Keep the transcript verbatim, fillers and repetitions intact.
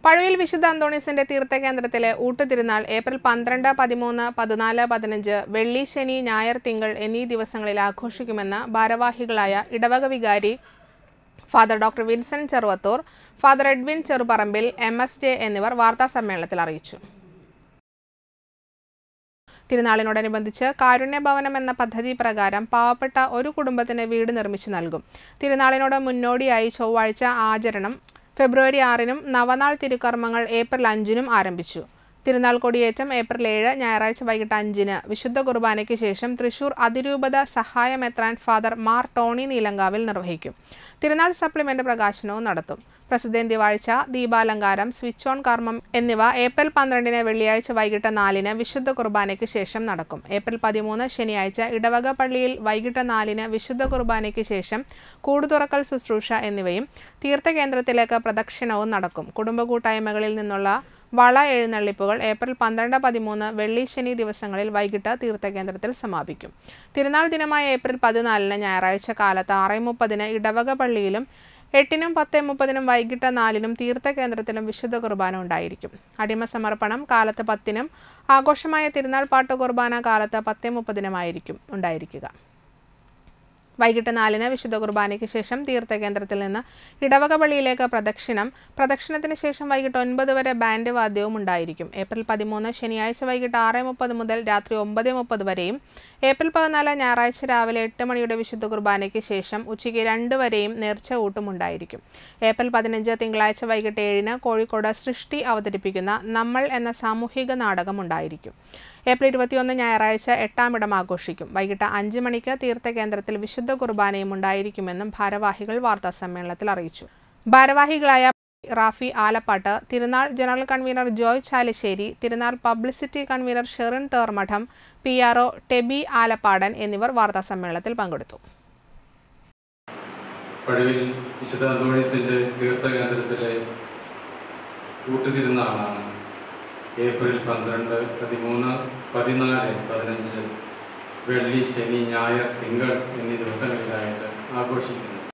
പഴുവിൽ വിശുദ്ധ അന്തോണീസിന്റെ തീർത്ഥകേന്ദ്രത്തിലെ ഊട്ടുതിരുനാൾ ഏപ്രിൽ പന്ത്രണ്ട്, പതിമൂന്ന്, പതിനാല്, പതിനഞ്ച്, വെള്ളി, ശനി, ഞായർ, തിങ്കൾ എന്നീ ദിവസങ്ങളിൽ ആഘോഷിക്കുമെന്ന് ഭാരവാഹികളായ ഇടവക വികാരി father doctor Vincent Cheruvathur, father Edwin Cheruparambil, M S J എന്നിവർ വാർത്താസമ്മേളനത്തിൽ അറിയിച്ചു. തിരുനാളിനോടനുബന്ധിച്ച് കാരുണ്യഭവനം എന്ന പദ്ധതി പ്രകാരം പാവപ്പെട്ട ഒരു കുടുംബത്തിന് വീട് നിർമ്മിച്ചു നൽകും. തിരുനാളിനോട് മുന്നോടിയായി ചൊവ്വാഴ്ച ആചരണം ഫെബ്രുവരി ആറിനും നവനാൾ തിരുക്കർമ്മങ്ങൾ ഏപ്രിൽ അഞ്ചിനും ആരംഭിച്ചു. തിരുനാൾ കൊടിയേറ്റം ഏപ്രിൽ ഏഴ് ഞായറാഴ്ച വൈകിട്ട് അഞ്ചിന് വിശുദ്ധ കുർബാനയ്ക്ക് ശേഷം തൃശൂർ അതിരൂപത സഹായ മെത്രാൻ ഫാദർ മാർ ടോണി നീലങ്കാവിൽ നിർവഹിക്കും. തിരുനാൾ സപ്ലിമെന്റ് പ്രകാശനവും നടത്തും. പ്രസിദ്ധേന്തിവാഴ്ച, ദീപാലങ്കാരം, സ്വിച്ച് ഓൺ കർമ്മം എന്നിവ ഏപ്രിൽ പന്ത്രണ്ടിന് വെള്ളിയാഴ്ച വൈകിട്ട് നാലിന് വിശുദ്ധ കുർബാനയ്ക്ക് ശേഷം നടക്കും. ഏപ്രിൽ പതിമൂന്ന് ശനിയാഴ്ച ഇടവക പള്ളിയിൽ വൈകിട്ട് നാലിന് വിശുദ്ധ കുർബാനയ്ക്ക് ശേഷം കൂടുതുറക്കൽ ശുശ്രൂഷ എന്നിവയും തീർത്ഥകേന്ദ്രത്തിലേക്ക് പ്രദക്ഷിണവും നടക്കും. കുടുംബ കൂട്ടായ്മകളിൽ നിന്നുള്ള വള എഴുന്നള്ളിപ്പുകൾ ഏപ്രിൽ പന്ത്രണ്ട്, പതിമൂന്ന്, വെള്ളി, ശനി ദിവസങ്ങളിൽ വൈകിട്ട് തീർത്ഥകേന്ദ്രത്തിൽ സമാപിക്കും. തിരുനാൾ ദിനമായ ഏപ്രിൽ പതിനാലിന് ഞായറാഴ്ച കാലത്ത് ആറ് മുപ്പതിന് ഇടവക പള്ളിയിലും എട്ടിനും പത്ത് മുപ്പതിനും വൈകിട്ട് നാലിനും തീർത്ഥകേന്ദ്രത്തിലും വിശുദ്ധ കുർബാന ഉണ്ടായിരിക്കും. അടിമ സമർപ്പണം കാലത്ത് പത്തിനും ആഘോഷമായ തിരുനാൾ പാട്ട് കുർബാന കാലത്ത് പത്ത് മുപ്പതിനുമായിരിക്കും ഉണ്ടായിരിക്കുക. വൈകിട്ട് നാലിന് വിശുദ്ധ കുർബാനയ്ക്ക് ശേഷം തീർത്ഥകേന്ദ്രത്തിൽ നിന്ന് ഇടവക പള്ളിയിലേക്ക് പ്രദക്ഷിണം, പ്രദക്ഷിണത്തിന് ശേഷം വൈകിട്ട് ഒൻപത് വരെ ബാൻഡ് വാദ്യവും ഉണ്ടായിരിക്കും. ഏപ്രിൽ പതിമൂന്ന് ശനിയാഴ്ച വൈകിട്ട് ആറ് മുപ്പത് മുതൽ രാത്രി ഒമ്പത് മുപ്പത് വരെയും ഏപ്രിൽ പതിനാല് ഞായറാഴ്ച രാവിലെ എട്ട് മണിയുടെ വിശുദ്ധ കുർബാനയ്ക്ക് ശേഷം ഉച്ചയ്ക്ക് രണ്ട് വരെയും നേർച്ച ഊട്ടും ഉണ്ടായിരിക്കും. ഏപ്രിൽ പതിനഞ്ച് തിങ്കളാഴ്ച വൈകിട്ട് ഏഴിന് കോഴിക്കോട് സൃഷ്ടി അവതരിപ്പിക്കുന്ന നമ്മൾ എന്ന സാമൂഹിക നാടകം ഉണ്ടായിരിക്കും. ഏപ്രിൽ ഇരുപത്തിയൊന്ന് ഞായറാഴ്ച എട്ടാം ഇടം ആഘോഷിക്കും. വൈകിട്ട് അഞ്ച് മണിക്ക് തീർത്ഥകേന്ദ്രത്തിൽ വിശുദ്ധ കുർബാനയും ഉണ്ടായിരിക്കുമെന്നും ഭാരവാഹികൾ വാർത്താസമ്മേളനത്തിൽ അറിയിച്ചു. ഭാരവാഹികളായ റാഫി ആലപ്പാട്ട്, തിരുനാൾ ജനറൽ കൺവീനർ ജോയ് ചാലിശ്ശേരി, തിരുനാൾ publicity convener Sherin Termadam, P R O Teby Alappadan എന്നിവർ വാർത്താസമ്മേളനത്തിൽ പങ്കെടുത്തു. പഴുവിൽ വിശുദ്ധ അന്തോണീസിന്റെ തീർത്ഥകേന്ദ്രത്തിലെ ഊട്ടുതിരുനാളാണ് ഏപ്രിൽ പന്ത്രണ്ട്, പതിമൂന്ന്, പതിനാല്, പതിനഞ്ച്, വെള്ളി, ശനി, ഞായർ, തിങ്കൾ എന്നീ ദിവസങ്ങളിലായിട്ട് ആഘോഷിക്കുന്നത്.